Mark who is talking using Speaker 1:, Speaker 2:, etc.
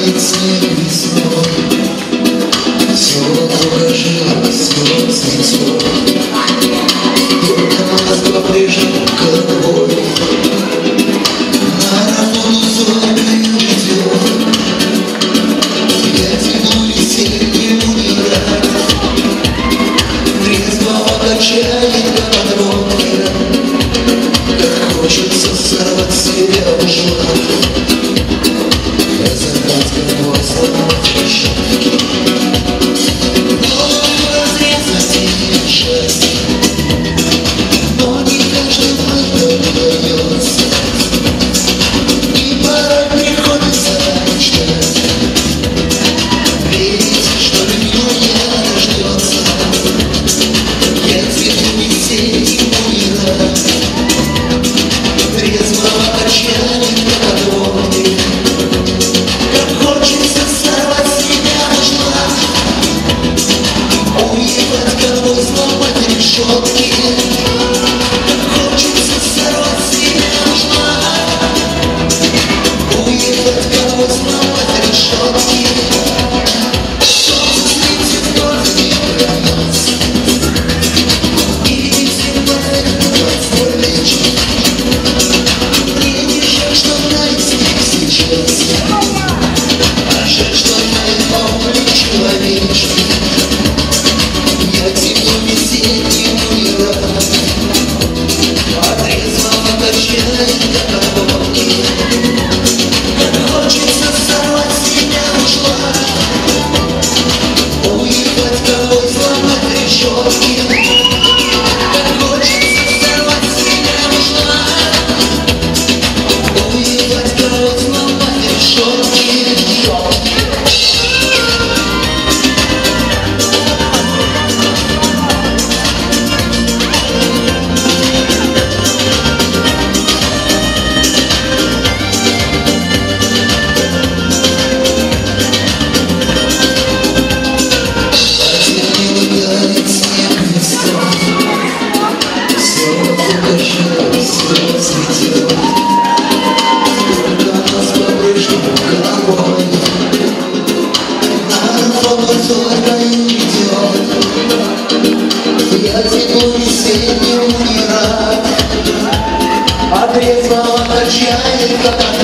Speaker 1: тает снег весной, все вокруг все цветет, только нас по-прежнему конвой на работу зоркою идет. Я тяну весеннему не рад, трезвого качает по подводке, как хочется сорвать себя в жар. Разорвать головой, сломать решетки, голову разрезать и счастье, но не каждому это удается, и порой приходится мечтать, верить, что любимый не дождется. Я цвету весеннему не рад, трезвого отчаяния по подводке, как хочется сорвать себя в жар, уехать головой, сломать решетки, как хочется сорвать себя в жар, уехать головой, сломать решетки. Солнце светит, только не вернется, и все повернуть свой вечер. Мне не жаль, что найти сейчас, а жаль, что я помню человечек. Я тяну весеннему не рад, а трезвого качает до подводки, как хочется сорвать себя в жар, уехать головой, сломать решетки, как хочется сорвать себя в жар, уехать головой, сломать решетки. Я тяну весеннему не рад, а трезвого отчаяния.